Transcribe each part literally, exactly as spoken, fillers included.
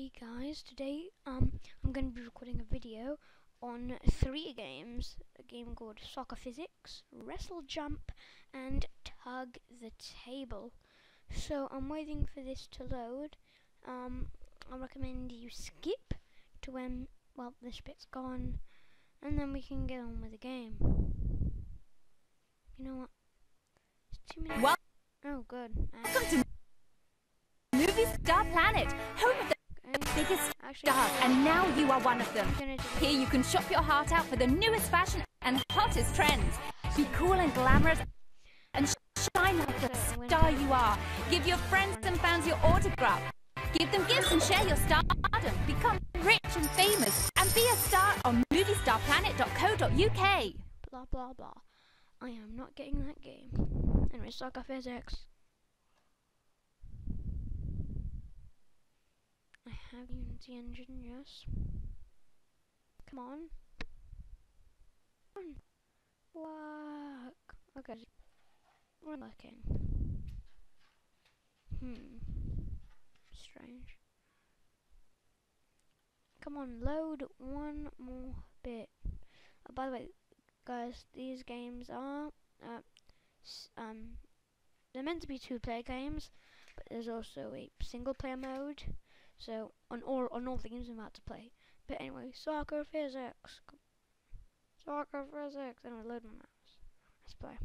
Hey guys, today um I'm going to be recording a video on three games. A game called Soccer Physics, Wrestle Jump, and Tug the Table. So I'm waiting for this to load. Um, I recommend you skip to when, well, this bit's gone, and then we can get on with the game. You know what? It's two minutes. Well, oh, good. Welcome to Movie Star Planet, home of the biggest Actually, stars, and now you are one of them. gonna Here you can shop your heart out for the newest fashion and hottest trends. Be cool and glamorous and shine like the star you are. Give your friends and fans your autograph. Give them gifts and share your stardom. Become rich and famous and be a star on movie star planet dot co dot U K. blah blah blah. I am not getting that game. Anyway, Soccer Physics. I have Unity engine, yes. Come on. Come on. Work. Okay. We're working. Hmm. Strange. Come on, load one more bit. Oh, by the way, guys, these games are uh, s um they're meant to be two-player games, but there's also a single-player mode. So on all on all the games I'm about to play. But anyway, Soccer Physics. Soccer Physics. Anyway, load my mouse. Let's play.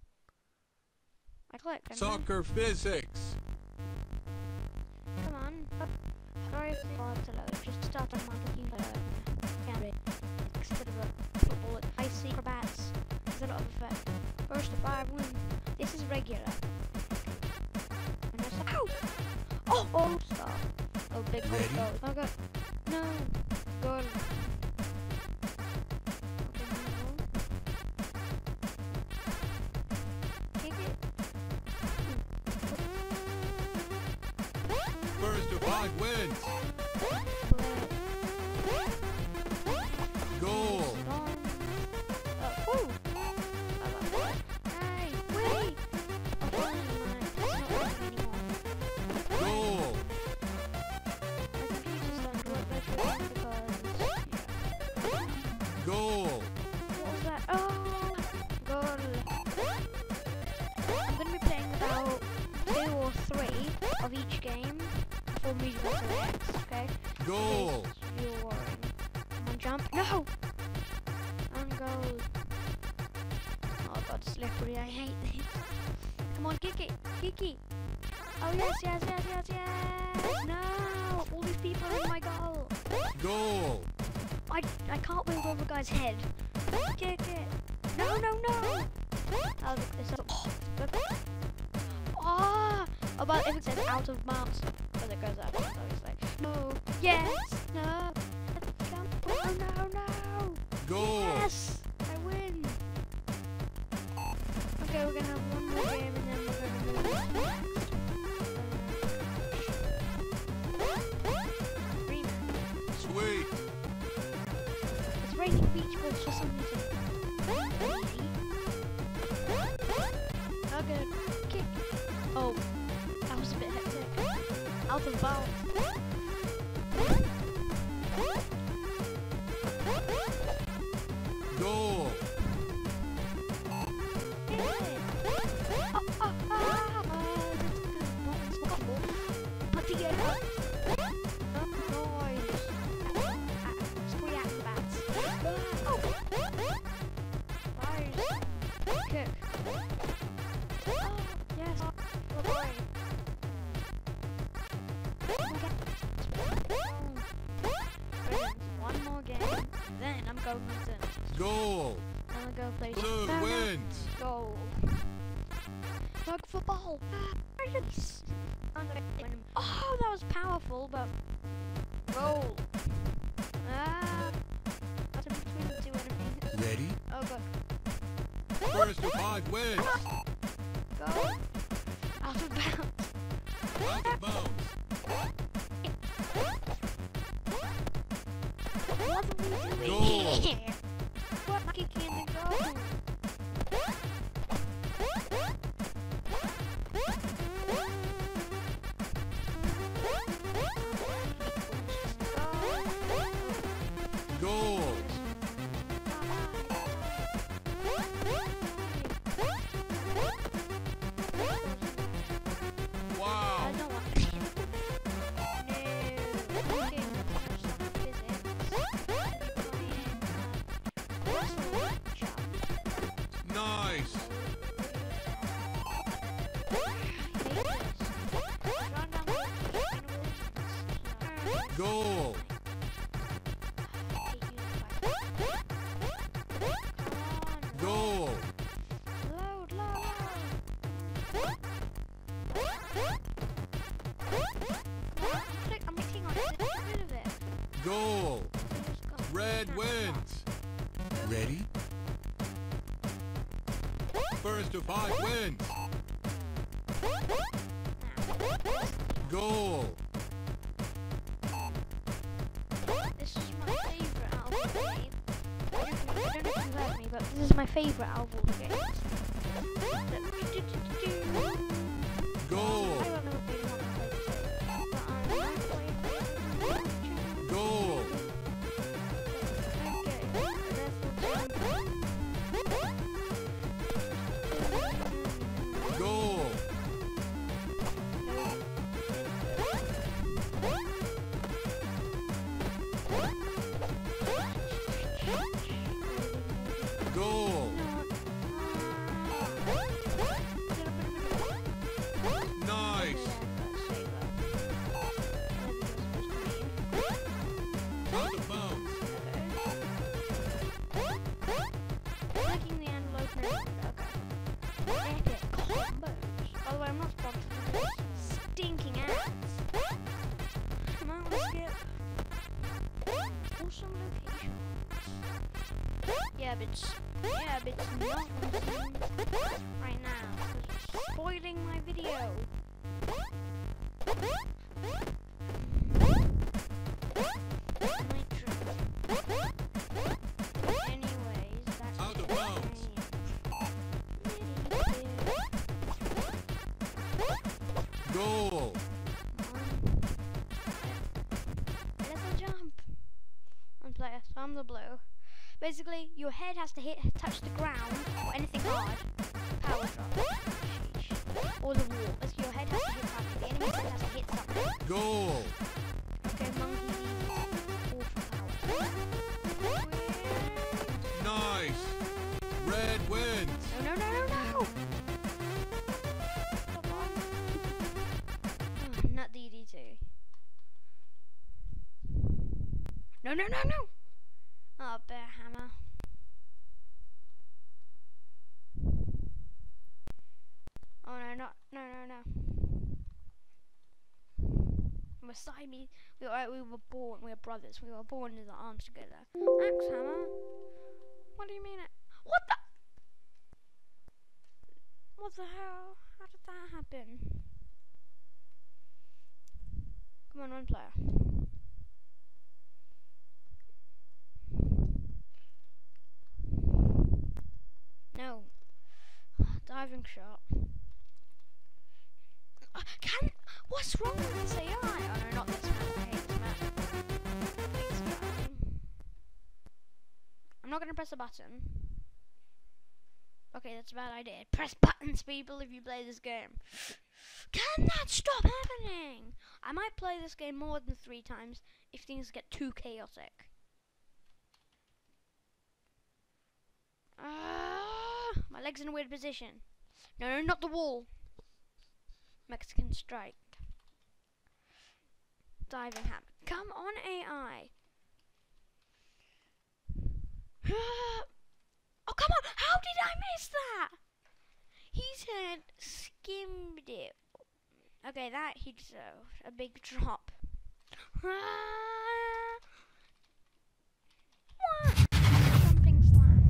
I clicked. Soccer Physics. Come on. Sorry if it's hard to load. Just start on my computer. Can't read. Instead of a football with icy acrobats. There's a lot of effect. First to five win. This is regular. And there's ow! Oh! Oh! Stop. Oh, big goal. Oh, God. No. Goal. Okay, kick it. First to five wins. Goal. Uh, ooh. Hey, wait. Oh, my. It's not working anymore. Goal. Goal. What was that? Oh, goal. I'm going to be playing about two or three of each game before moving on to the next, okay? Goal. You're worrying. Come on, jump. No! On goal. Oh god, slippery. I hate this. Come on, kick it. Kick it. Oh yes, yes, yes, yes, yes. No! All these people are in my goal. Goal. I, I can't wheel over the guy's head. Kick it. No, no, no. Oh, this is, ah! Oh, but if it says out of bounds, because it goes out, so it's like, no, yes, no. Oh, no, no. Goal. Yes, I win. Okay, we're going to have one more game and then we're going to move on to the next. Sweet. It's raining beach balls for some reason. Okay, kick. Oh, that was a bit hectic. Out of bounds. Goal. Yeah. Oh, oh, oh, oh. Put together. Noise. Spree acrobats. Oh. Rise. Kick. Oh, yes. Oh, boy. One more game, then I'm going to Goal. I'm gonna go play Blue some wins. goal. Like football. Yes. Oh, that was powerful, but goal. Ah, that's in between the two enemies. Ready? Oh god. First to five wins. Goal. Out of bounds. Out of bounds. What are we doing Goal. here? What am I kicking in the goal? Goal. Goal. Load, load, load. Click, I'm clicking on it. Get rid of it. Goal. Just go. Red Snap, wins. Ready? First to five wins. Goal. This is my favourite out of all the games. I don't know I don't know if you heard me, but this is my favourite out of all the games. Goal. I don't know if they want to play this, but I'm not playing it. Goal. Goal. Goal. Nice. Out of bounds. Clicking the envelope now. Okay. Epic combos. By the way, I'm not sponsored for this. Stinking ads. Come on, let's skip. Awesome locations. Yeah, but it's, yeah, but it's not awesome right now. 'Cause it's spoiling my video. Anyways, that's Out of bounds. Goal. Little jump. One player, so I'm the blue. Basically, your head has to hit, touch the ground or anything hard. Power drop. Sheesh. Or the wall. Basically, your head has to hit something. The enemy's head has to hit something. Goal. Okay, monkey. Awful power. Nice. Red wins. No, no, no, no, no! Come on. Oh, not D D two. No, no, no, no! Oh, bear hammer. Oh no, not, no, no, no. Beside me, we were, we were born, we were brothers, we were born in the arms together. Axe hammer? What do you mean it? What the? What the hell? How did that happen? Come on, one player. No. Diving shot. Uh, can what's wrong with this A I? Oh no, not this man. I hate this man. Please, man. I'm not gonna press a button. Okay, that's a bad idea. Press buttons, people, if you play this game. Can that stop happening? I might play this game more than three times if things get too chaotic. Uh, my leg's in a weird position. No, no, not the wall. Mexican strike. Diving hammer. Come on, A I. Oh, come on. How did I miss that? He said skimmed it. Okay, that he deserved. A big drop. Jumping slam.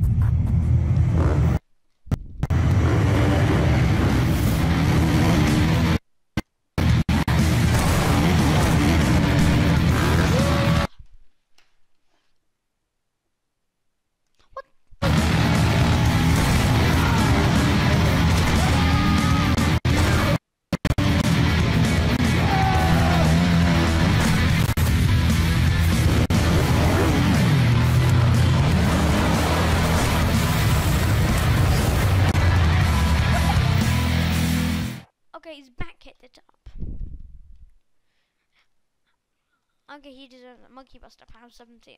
Okay, his back hit the top. Okay, he deserves a monkey buster, pound seventeen.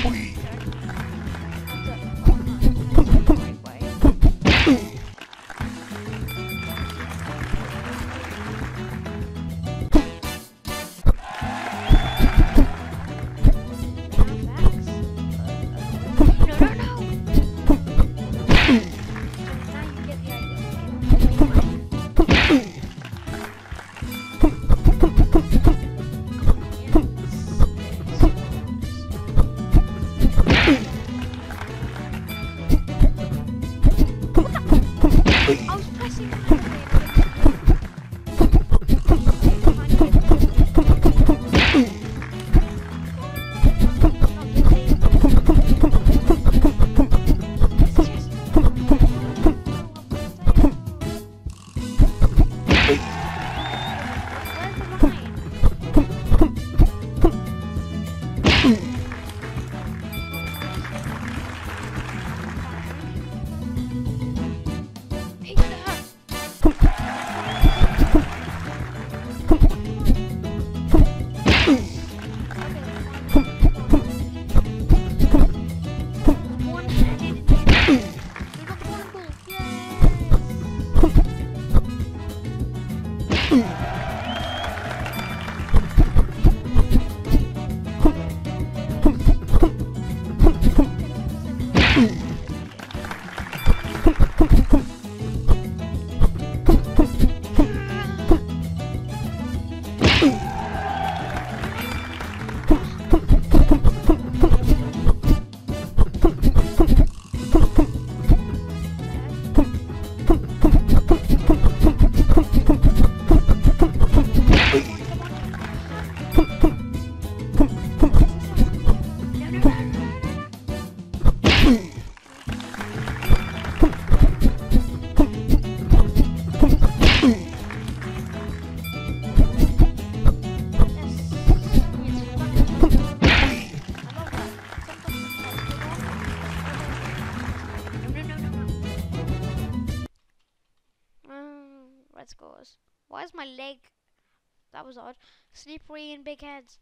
Scores. Why is my leg? That was odd. Slippery and big heads.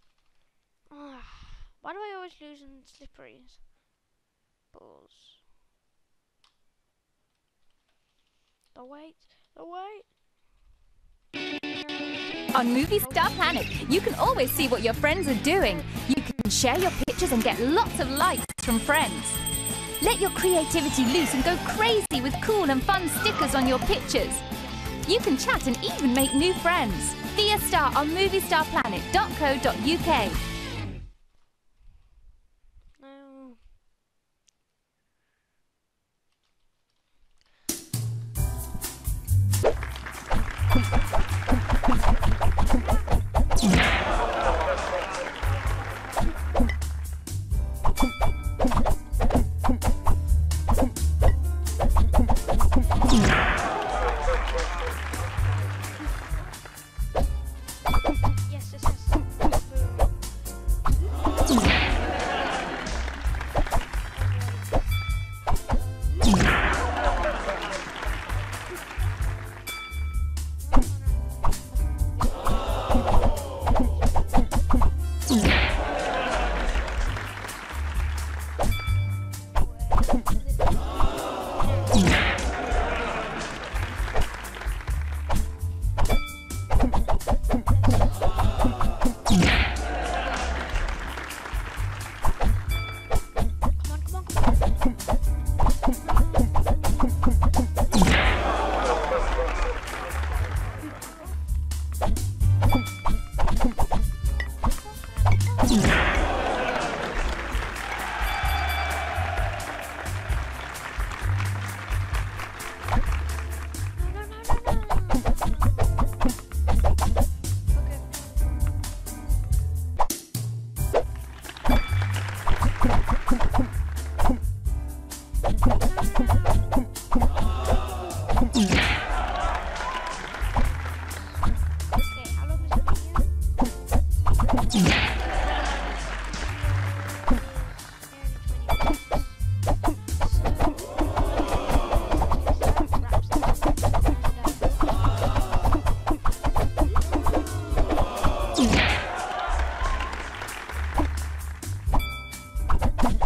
Oh, why do I always lose in slipperies? Balls. The weight. The weight. On Movie Star Planet, you can always see what your friends are doing. You can share your pictures and get lots of likes from friends. Let your creativity loose and go crazy with cool and fun stickers on your pictures. You can chat and even make new friends. Be a star on movie star planet dot co dot U K. No.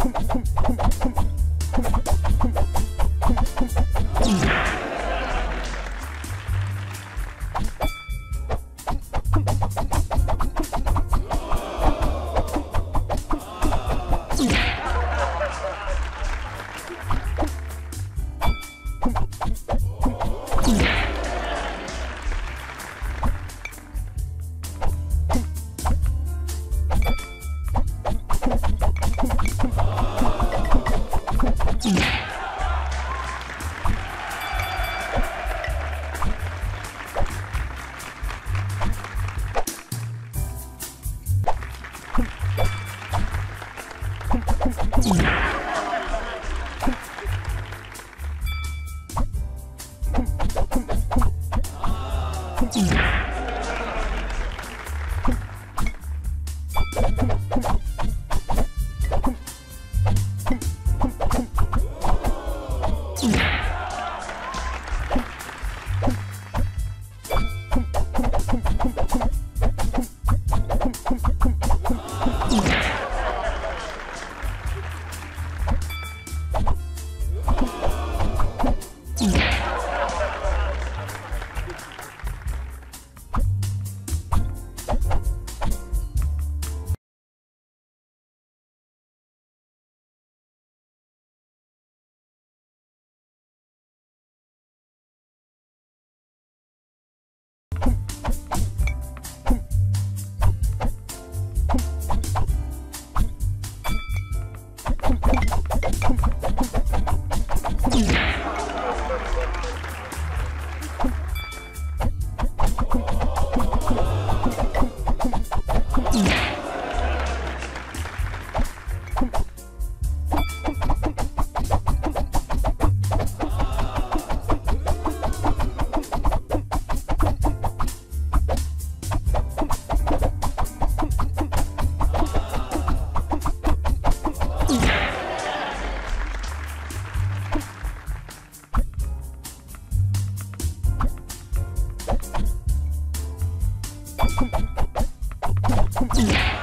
Yeah.